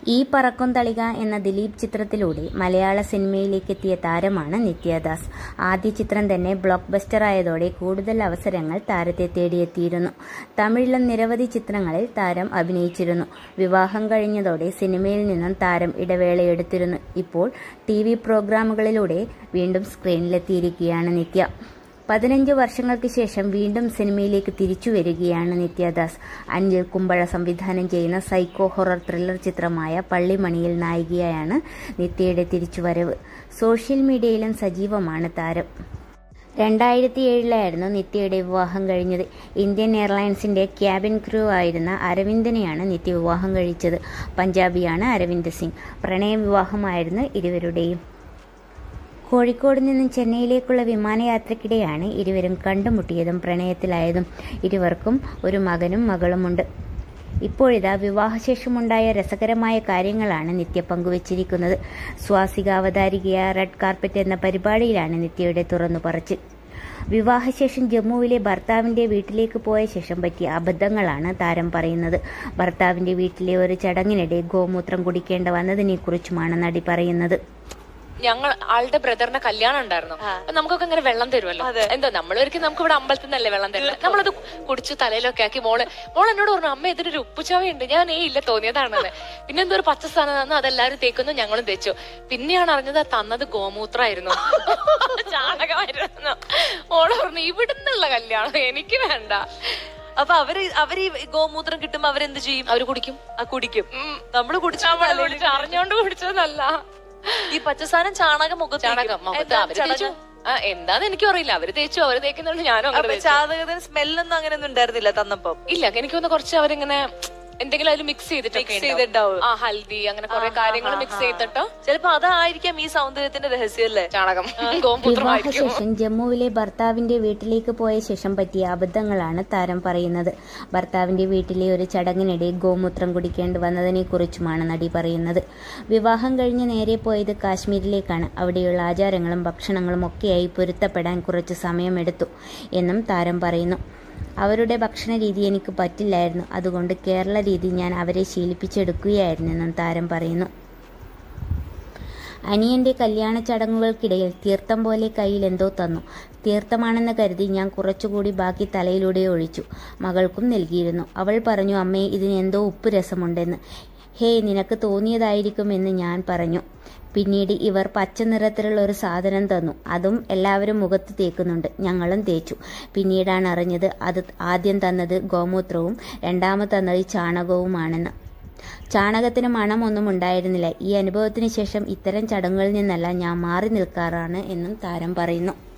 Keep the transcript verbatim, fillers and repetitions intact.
ഈ പറക്കും തളിക എന്ന ദിലീപ് ചിത്രത്തിലൂടെ മലയാള സിനിമയിലേക്ക് എത്തിയ താരമാണ് നിത്യദാസ്. ആദ്യ ചിത്രം തന്നെ ബ്ലോക്ക് ബസ്റ്റർ ആയതോടെ കൂടുതൽ അവസരങ്ങൾ താരത്തെ തേടിയെത്തിയിരുന്നു. തമിഴിലും നിരവധി ചിത്രങ്ങളിൽ താരം അഭിനയിച്ചിരുന്നു. വിവാഹം കഴിഞ്ഞതോടെ സിനിമയിൽ നിന്നും താരം ഇടവേളയെടുത്തിരുന്നു. ഇപ്പോൾ ടി വി പ്രോഗ്രാമുകളിലൂടെ വീണ്ടും സ്ക്രീനിലെത്തിയിരിക്കുകയാണ് നിത്യ. പതിനഞ്ച് വർഷങ്ങൾക്ക് ശേഷം വീണ്ടും സിനിമയിലേക്ക് തിരിച്ചു വരികയാണ് നിത്യദാസ്. അനിൽ കുമ്പഴ സംവിധാനം ചെയ്യുന്ന സൈക്കോ ഹൊറർ ത്രില്ലർ ചിത്രമായ പള്ളിമണിയിൽ നായികയായാണ് നിത്യയുടെ തിരിച്ചുവരവ്. സോഷ്യൽ മീഡിയയിലും സജീവമാണ് താരം. രണ്ടായിരത്തി ഏഴിലായിരുന്നു നിത്യയുടെ വിവാഹം കഴിഞ്ഞത്. ഇന്ത്യൻ എയർലൈൻസിന്റെ ക്യാബിൻ ക്രൂ ആയിരുന്ന അരവിന്ദനെയാണ് നിത്യ വിവാഹം കഴിച്ചത്. പഞ്ചാബിയാണ് അരവിന്ദ് സിംഗ്. പ്രണയ വിവാഹമായിരുന്നു ഇരുവരുടെയും. കോഴിക്കോട് നിന്നും ചെന്നൈയിലേക്കുള്ള വിമാനയാത്രയ്ക്കിടെയാണ് ഇരുവരും കണ്ടുമുട്ടിയതും പ്രണയത്തിലായതും. ഇരുവർക്കും ഒരു മകനും മകളുമുണ്ട്. ഇപ്പോഴിതാ വിവാഹശേഷമുണ്ടായ രസകരമായ കാര്യങ്ങളാണ് നിത്യ പങ്കുവച്ചിരിക്കുന്നത്. സ്വാസിക അവതാരികയ റെഡ് കാർപ്പറ്റ് എന്ന പരിപാടിയിലാണ് നിത്യയുടെ തുറന്നു പറച്ചിൽ. വിവാഹശേഷം ജമ്മുവിലെ ഭർത്താവിന്റെ വീട്ടിലേക്ക് പോയ ശേഷം പറ്റിയ അബദ്ധങ്ങളാണ് താരം പറയുന്നത്. ഭർത്താവിന്റെ വീട്ടിലെ ഒരു ചടങ്ങിനിടെ ഗോമൂത്രം കുടിക്കേണ്ട വന്നതിനെക്കുറിച്ചുമാണ് നടി പറയുന്നത്. ഞങ്ങൾ ആളുടെ ബ്രദറിന്റെ കല്യാണം ഉണ്ടായിരുന്നു. അപ്പൊ നമുക്കൊക്കെ ഇങ്ങനെ വെള്ളം തരുമല്ലോ. എന്താ നമ്മളൊരിക്കലും നമുക്ക് ഇവിടെ അമ്പലത്തിൽ നിന്നല്ലേ വെള്ളം തരുന്നത്. നമ്മളത് കുടിച്ചു തലയിലൊക്കെ ആക്കി മോള് മോൾ എന്നോട് പറഞ്ഞു, അമ്മ ഇതിനൊരു ഉപ്പുചാവയുണ്ട്. ഞാൻ ഏ ഇല്ല തോന്നിയതാണെന്ന്. പിന്നെ എന്തോ ഒരു പച്ച സ്ഥാനം തന്നു, അതെല്ലാരും തേക്കുന്നു, ഞങ്ങളും തേച്ചു. പിന്നെയാണ് അറിഞ്ഞത് തന്നത് ഗോമൂത്രമായിരുന്നു, ചാണകമായിരുന്നു. മോള് പറഞ്ഞു ഇവിടുന്നുള്ള കല്യാണം എനിക്ക് വേണ്ട. അപ്പൊ അവര് അവര് ഈ ഗോമൂത്രം കിട്ടുമ്പോ അവരെന്ത് ചെയ്യും? അവര് കുടിക്കും. ആ കുടിക്കും. നമ്മള് കുടിച്ചു അറിഞ്ഞോണ്ട് കുടിച്ചതല്ല. ഈ പച്ചസാരം ചാണകം മുഖത്ത് ചാണകം മുഖത്ത് അവര് തേച്ചു. ആ എന്താന്ന് എനിക്കും അറിയില്ല. അവര് തേച്ചു, അവര് തേക്കുന്നുണ്ട്, ഞാനും. ചാണകത്തിന് സ്മെല്ലൊന്നും അങ്ങനെയൊന്നും ഉണ്ടായിരുന്നില്ല തന്നപ്പം? ഇല്ല, എനിക്ക് തോന്നുന്നു കുറച്ച് അവരിങ്ങനെ എന്തെങ്കിലും അതിൽ മിക്സ് ചെയ്തിട്ടുണ്ടാവും. ആ ഹൽദി അങ്ങനെ കുറെ കാര്യങ്ങൾ മിക്സ് ചെയ്തിട്ടോ ചിലപ്പോ അതായിരിക്കാം ഈ സൗന്ദര്യത്തിന്റെ രഹസ്യം അല്ലേ, ചാണകം. വിവാഹശേഷം ജമ്മുവിലെ ഭർത്താവിന്റെ വീട്ടിലേക്ക് പോയ ശേഷം പറ്റിയ അബദ്ധങ്ങളാണ് താരം പറയുന്നത്. ഭർത്താവിന്റെ വീട്ടിലെ ഒരു ചടങ്ങിനിടെ ഗോമൂത്രം കുടിക്കേണ്ടി വന്നതിനെ കുറിച്ചുമാണ് നടി പറയുന്നത്. വിവാഹം കഴിഞ്ഞ് നേരെ പോയത് കാശ്മീരിലേക്കാണ്. അവിടെയുള്ള ആചാരങ്ങളും ഭക്ഷണങ്ങളും ഒക്കെയായി പൊരുത്തപ്പെടാൻ കുറച്ച് സമയമെടുത്തു എന്നും താരം പറയുന്നു. അവരുടെ ഭക്ഷണ രീതി എനിക്ക് പറ്റില്ലായിരുന്നു. അതുകൊണ്ട് കേരള രീതി ഞാൻ അവരെ ശീലിപ്പിച്ചെടുക്കുകയായിരുന്നെന്നും താരം പറയുന്നു. അനിയന്റെ കല്യാണ ചടങ്ങുകൾക്കിടയിൽ തീർത്ഥം പോലെ കയ്യിൽ എന്തോ തന്നു. തീർത്ഥമാണെന്ന് കരുതി ഞാൻ കുറച്ചുകൂടി ബാക്കി തലയിലൂടെ ഒഴിച്ചു. മകൾക്കും നൽകിയിരുന്നു. അവൾ പറഞ്ഞു, അമ്മേ ഇതിന് എന്തോ ഉപ്പ് രസമുണ്ടെന്ന്. ഹേയ്, നിനക്ക് തോന്നിയതായിരിക്കുമെന്ന് ഞാൻ പറഞ്ഞു. പിന്നീട് ഇവർ പച്ച നിറത്തിലുള്ള ഒരു സാധനം തന്നു. അതും എല്ലാവരും മുഖത്ത് തേക്കുന്നുണ്ട്. ഞങ്ങളും തേച്ചു. പിന്നീടാണ് അറിഞ്ഞത് അത് ആദ്യം തന്നത് ഗോമൂത്രവും രണ്ടാമത് തന്നത് ചാണകവുമാണെന്ന്. ചാണകത്തിന് മണമൊന്നും ഉണ്ടായിരുന്നില്ല. ഈ അനുഭവത്തിന് ശേഷം ഇത്തരം ചടങ്ങുകളിൽ നിന്നെല്ലാം ഞാൻ മാറി നിൽക്കാറാണ് എന്നും താരം പറയുന്നു.